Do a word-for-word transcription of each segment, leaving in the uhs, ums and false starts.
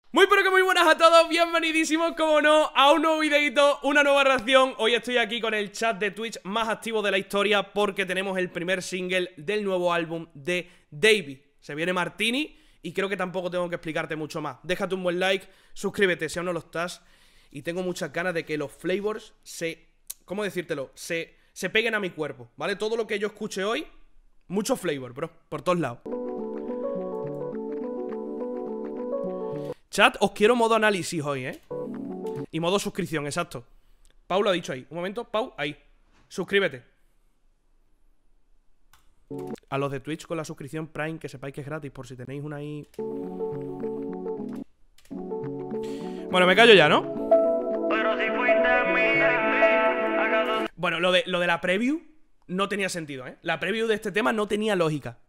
Muy pero que muy buenas a todos, bienvenidísimos como no a un nuevo videito, una nueva reacción. Hoy estoy aquí con el chat de Twitch más activo de la historia porque tenemos el primer single del nuevo álbum de Davey. Se viene Martini y creo que tampoco tengo que explicarte mucho más. Déjate un buen like, suscríbete si aún no lo estás. Y tengo muchas ganas de que los flavors se... ¿Cómo decírtelo? Se, se peguen a mi cuerpo, ¿vale? Todo lo que yo escuche hoy, mucho flavor, bro, por todos lados. Chat, os quiero modo análisis hoy, ¿eh? Y modo suscripción, exacto. Pau lo ha dicho ahí. Un momento, Pau, ahí. Suscríbete. A los de Twitch con la suscripción Prime, que sepáis que es gratis, por si tenéis una ahí. Bueno, me callo ya, ¿no? Bueno, lo de, lo de la preview no tenía sentido, ¿eh? La preview de este tema no tenía lógica.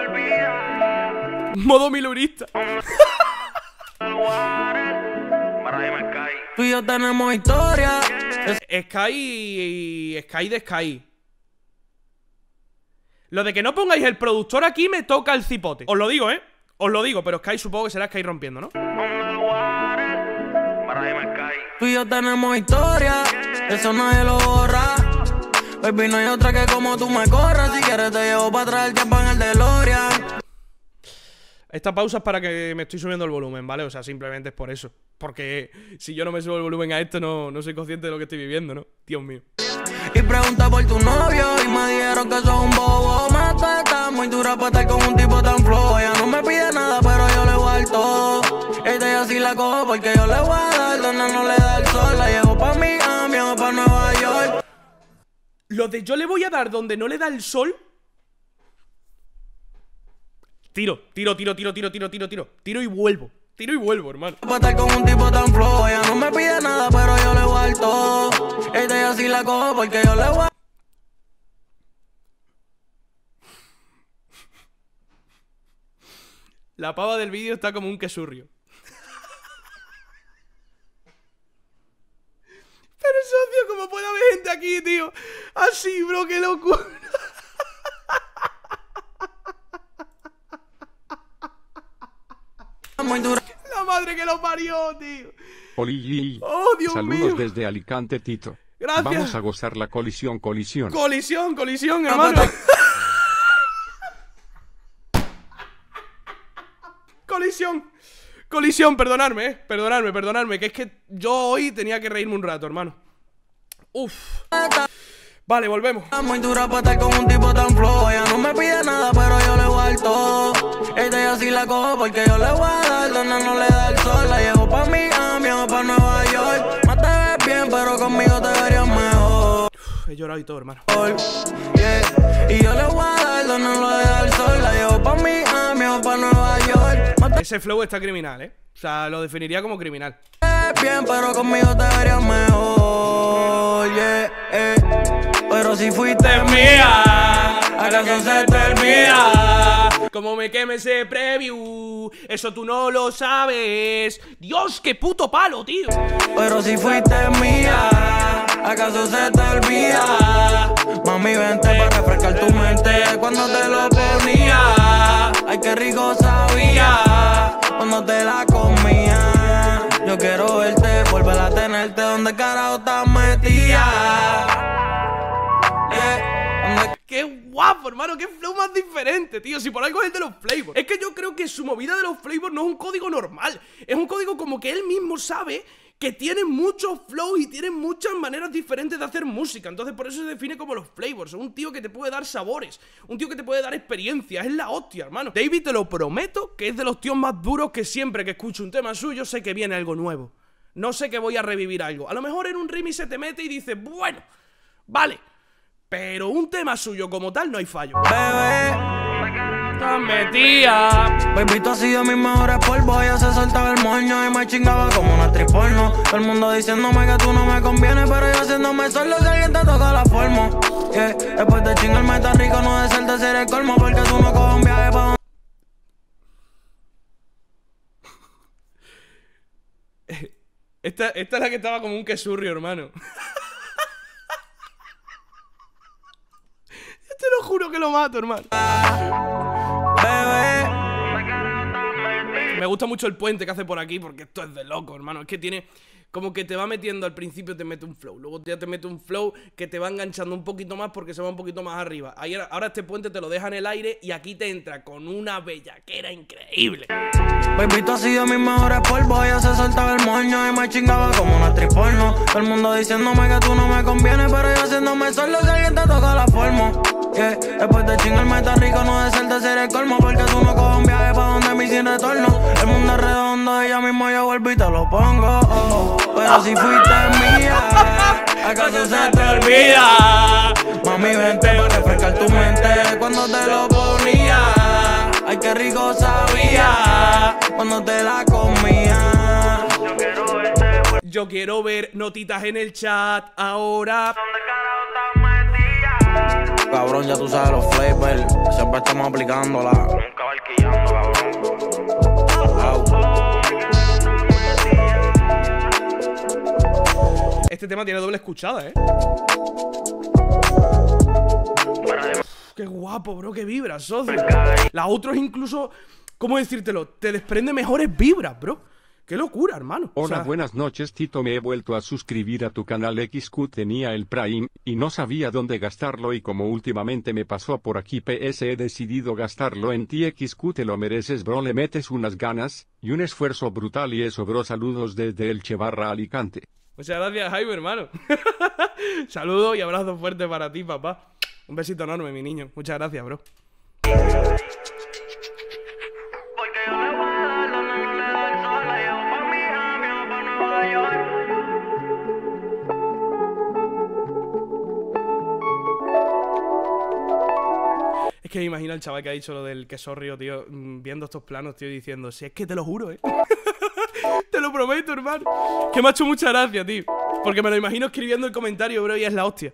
Modo milurista. Tú y yo tenemos historia. Sky... Sky de Sky. Lo de que no pongáis el productor aquí me toca el cipote. Os lo digo, ¿eh? Os lo digo, pero Sky supongo que será Sky rompiendo, ¿no? Tú y yo tenemos historia. Eso nadie lo borra. Baby, no hay otra que como tú me corras. Si quieres te llevo para atrás el tiempo en el DeLorean. Esta pausa es para que me estoy subiendo el volumen, ¿vale? O sea, simplemente es por eso. Porque si yo no me subo el volumen a esto, no, no soy consciente de lo que estoy viviendo, ¿no? Dios mío. Y pregunta por tu novio y me dijeron que sos un bobo. Mata, está muy dura para estar con un tipo tan flojo. Ella no me pide nada, pero yo le voy a dar todo. Ella ya sí la cojo porque yo le voy a dar donde no le da el sol. La llevo pa' Miami o pa' Nueva York. Lo de yo le voy a dar donde no le da el sol... Tiro, tiro, tiro, tiro, tiro, tiro, tiro, tiro. Tiro y vuelvo. Tiro y vuelvo, hermano. Para estar con un tipo tan flojo. Ella no me pide nada, pero yo le voy a dar todo. Ella ya sí la cojo porque yo le voy a... La pava del vídeo está como un quesurrio. Pero socio, ¿cómo puede haber gente aquí, tío? Así, bro, qué locura. La madre que lo parió, tío. Oli, oh, Dios saludos mío. Desde Alicante, Tito. Gracias. Vamos a gozar la colisión, colisión. Colisión, colisión, hermano. Colisión. Colisión, perdonadme, eh. Perdonadme, perdonadme. Que es que yo hoy tenía que reírme un rato, hermano. Uf. Vale, volvemos. Muy dura para estar con un tipo tan flojo. Ella no me pide nada, pero yo le voy a dar todo. Ella ya sí la cojo porque yo le voy a dar donde no le da el sol. La llevo pa' Miami o pa' Nueva York. Más te ves bien, pero conmigo te verías mejor. Uf, he llorado y todo, hermano. Yeah. Y yo le voy a dar donde no le da el sol. La llevo pa' Miami o pa' Nueva York. Más te Ese flow está criminal, eh. O sea, lo definiría como criminal. ves bien, pero conmigo te verías mejor. Yeah, eh. Pero si fuiste mía, ¿acaso se te olvida? Como me queme ese preview, eso tú no lo sabes. Dios, qué puto palo, tío. Pero si fuiste mía, ¿acaso se te olvida? Mami, vente para refrescar tu mente cuando te lo ponía. Ay, qué rico sabía cuando te la comía. Yo quiero verte, volver a tenerte donde carajo estás metida. Qué guapo, hermano, qué flow más diferente, tío. Si por algo es el de los flavors. Es que yo creo que su movida de los flavors no es un código normal. Es un código como que él mismo sabe que tiene muchos flows y tiene muchas maneras diferentes de hacer música. Entonces por eso se define como los flavors. Es un tío que te puede dar sabores, un tío que te puede dar experiencias. Es la hostia, hermano. Davey, te lo prometo, que es de los tíos más duros que siempre que escucho un tema suyo sé que viene algo nuevo. No sé que voy a revivir algo. A lo mejor en un remix se te mete y dices, bueno, vale, pero un tema suyo como tal no hay fallo. Bebé, Tan metida. baby, tú has sido mis mejores polvos. Ella se soltaba el moño y me chingaba como una actriz porno. Todo el mundo diciéndome que tú no me convienes, pero yo haciéndome solo si alguien te toca la forma. Yeah. Después de chingarme tan rico, no desearte ser el colmo, porque tú no coges un viaje pa' donde... Esta, esta es la que estaba como un quesurrio, hermano. Te lo juro que lo mato, hermano. Bebé, Me gusta mucho el puente que hace por aquí, porque esto es de loco, hermano. Es que tiene... Como que te va metiendo al principio, te mete un flow. Luego ya te mete un flow que te va enganchando un poquito más porque se va un poquito más arriba. Ahí, ahora este puente te lo deja en el aire y aquí te entra con una bellaquera increíble. Baby, tú has sido mis mejores polvos. Ella se soltaba el moño y me chingaba como una actriz porno. Todo el mundo diciéndome que tú no me convienes, pero yo haciéndome solo si alguien te toca la forma. Yeah. Después de chingarme tan rico, no deseo ser el colmo, porque tú no coges un viaje pa' donde mí sin retorno. El mundo es redondo, ella mismo yo vuelvo y te lo pongo. Oh. Pero si fuiste mía, ¿acaso se te olvida? Mami, vente para refrescar tu mente cuando te lo ponía. Ay, qué rico sabía cuando te la comía. Yo quiero verte. Yo quiero ver notitas en el chat ahora. Cabrón, ya tú sabes los flavors, siempre estamos aplicándola. Nunca barquillando, cabrón. Este tema tiene doble escuchada, ¿eh? Qué guapo, bro, qué vibras, socio. La otra es incluso, ¿cómo decírtelo? Te desprende mejores vibras, bro. Qué locura, hermano. Hola, o sea... buenas noches, Tito. Me he vuelto a suscribir a tu canal. X Q tenía el Prime y no sabía dónde gastarlo, y como últimamente me pasó por aquí P S he decidido gastarlo en ti. X Q, te lo mereces, bro. Le metes unas ganas y un esfuerzo brutal y eso, bro. Saludos desde Elche barra Alicante. Muchas gracias, Jaime, hermano. Saludos y abrazos fuertes para ti, papá. Un besito enorme, mi niño. Muchas gracias, bro. Es que me imagino el chaval que ha dicho lo del quesorrio, tío, viendo estos planos, tío, diciendo, si es que te lo juro, eh. Te lo prometo, hermano. Que me ha hecho mucha gracia, tío. Porque me lo imagino escribiendo el comentario, bro, y es la hostia.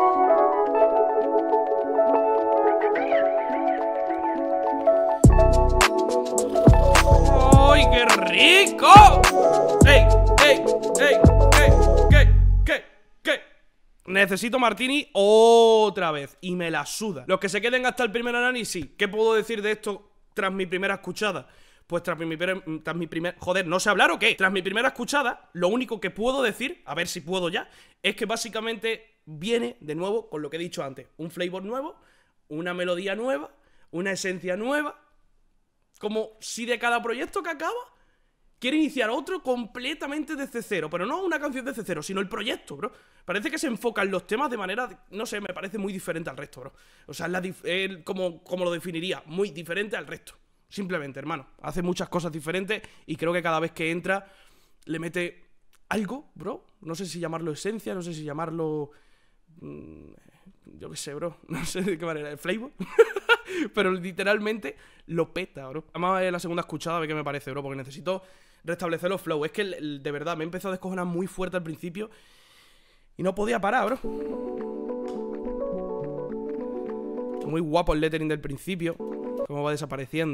¡Ay, qué rico! ¡Ey, ey, ey, ey! ¿Qué? ¿Qué? ¿Qué? Necesito martini otra vez. Y me la suda. Los que se queden hasta el primer análisis, ¿qué puedo decir de esto tras mi primera escuchada? Pues tras mi, tras mi primer... Joder, ¿no sé hablar o qué? Tras mi primera escuchada, lo único que puedo decir, a ver si puedo ya, es que básicamente viene de nuevo con lo que he dicho antes. Un flavor nuevo, una melodía nueva, una esencia nueva. Como si de cada proyecto que acaba quiere iniciar otro completamente desde cero. Pero no una canción desde cero, sino el proyecto, bro. Parece que se enfocan los temas de manera, no sé, me parece muy diferente al resto, bro. O sea, es la eh, como, como lo definiría, muy diferente al resto. Simplemente, hermano, hace muchas cosas diferentes y creo que cada vez que entra le mete algo, bro. No sé si llamarlo esencia, no sé si llamarlo... Mmm, yo qué sé, bro. No sé de qué manera, el flavor. Pero literalmente lo peta, bro. Vamos a ver la segunda escuchada, a ver qué me parece, bro, porque necesito restablecer los flows. Es que el, el, de verdad me he empezado a descojonar muy fuerte al principio y no podía parar, bro. Muy guapo el lettering del principio, cómo va desapareciendo.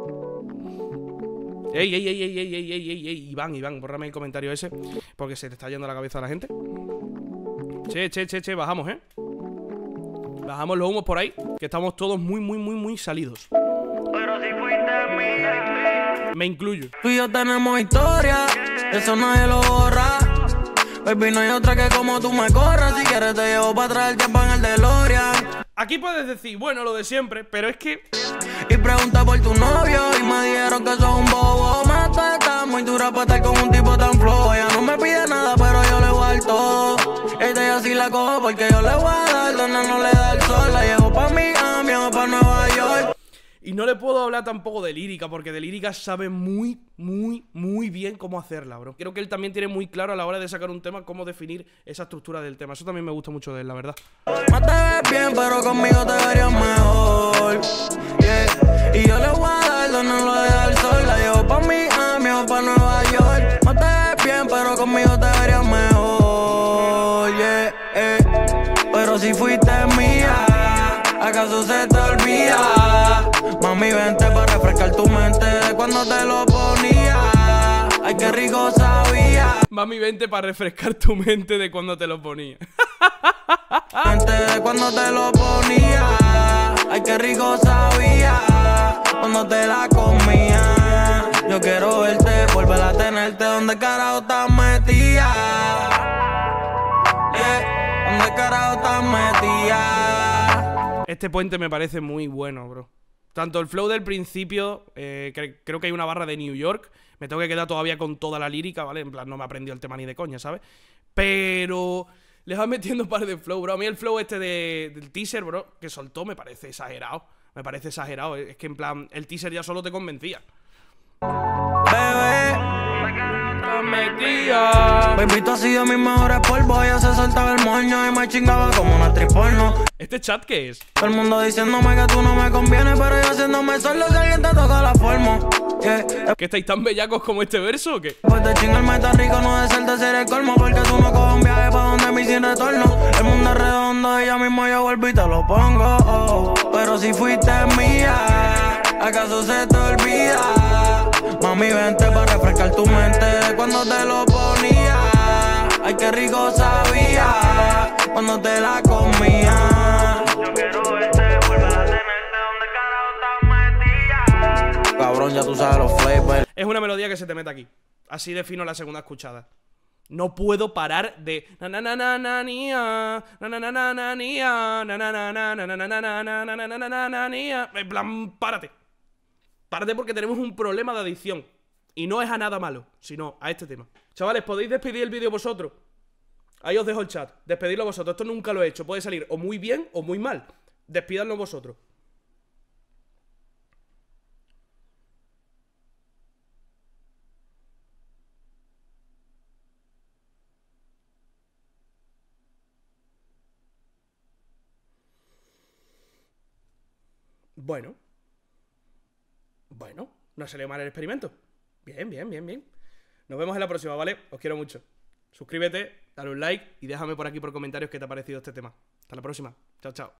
Ey, ey, ey, ey, ey, ey, ey, ey, ey, Iván, Iván, bórrame el comentario ese, porque se te está yendo la cabeza a la gente. Che, che, che, che, bajamos, ¿eh? Bajamos los humos por ahí, que estamos todos muy, muy, muy, muy salidos. Pero si fuiste mía, me incluyo. Tú y yo tenemos historia, eso nadie lo borra. Baby, no hay otra que como tú me corras. Si quieres te llevo para atrás el tiempo en el DeLorean. Aquí puedes decir, bueno, lo de siempre, pero es que... Y pregunta por tu novio y me dijeron que sos un bobo. Mata, está muy dura para estar con un tipo tan flojo. Ella no me pide nada, pero yo le voy a dar todo. Ella así la cojo porque yo le voy a dar donde no le da el sol. La llevo pa' Miami o pa' Nueva York. Y no le puedo hablar tampoco de lírica, porque de lírica sabe muy, muy, muy bien cómo hacerla, bro. Creo que él también tiene muy claro a la hora de sacar un tema cómo definir esa estructura del tema. Eso también me gusta mucho de él, la verdad. No te ves bien, pero conmigo te verías mejor. Yeah. Y yo le voy a dar donde no le da el sol. La llevo pa' Miami o pa' Nueva York. No te ves bien, pero conmigo te verías mejor. Yeah. Eh. Pero si fuiste mía, ¿acaso se te olvida? Mami, vente para refrescar tu mente de cuando te lo ponía. Ay, qué rico sabía. Mami, vente para refrescar tu mente de cuando te lo ponía. Mente de cuando te lo ponía. Ay, qué rico sabía cuando te la comía. Yo quiero verte, volver a tenerte. ¿Dónde carajo estás metida? Yeah, ¿dónde carajo estás metida? Este puente me parece muy bueno, bro. Tanto el flow del principio, eh, cre creo que hay una barra de New York. Me tengo que quedar todavía con toda la lírica, ¿vale? En plan, no me aprendió el tema ni de coña, ¿sabes? Pero les van metiendo un par de flow, bro. A mí el flow este de, del teaser, bro, que soltó, me parece exagerado. Me parece exagerado. Es que en plan, el teaser ya solo te convencía. Bebé, baby, tú has sido mis mejores polvos. Ella se soltaba el moño y me chingaba como una triporno. ¿Este chat qué es? Todo el mundo diciéndome que tú no me convienes, pero yo haciéndome solo si alguien te toca la forma. Yeah. ¿Que estáis tan bellacos como este verso o qué? Pues de chingarme tan rico, no desearte ser el colmo, porque tú no coges un viaje pa' donde me sin retorno. El mundo es redondo y ya mismo yo vuelvo y te lo pongo. Oh, pero si fuiste mía, ¿acaso se te olvida? Mami, vente pa' refrescar tu mente de cuando te lo ponía. Ay, qué rico sabía cuando te la comía. Yo quiero verte, volver a tenerte. ¿Dónde carajo estás metida? Cabrón, ya tú sabes los flavors. Es una melodía que se te mete aquí. Así defino la segunda escuchada. No puedo parar de na na na na na nia, na na na na na nia, na na na na na na na na na na na na na na nia. En plan, párate. Párate porque tenemos un problema de adicción. Y no es a nada malo, sino a este tema. Chavales, ¿podéis despedir el vídeo vosotros? Ahí os dejo el chat. Despedidlo vosotros. Esto nunca lo he hecho. Puede salir o muy bien o muy mal. Despídanlo vosotros. Bueno. Bueno, no salió mal el experimento. Bien, bien, bien, bien. Nos vemos en la próxima, ¿vale? Os quiero mucho. Suscríbete, dale un like y déjame por aquí por comentarios qué te ha parecido este tema. Hasta la próxima. Chao, chao.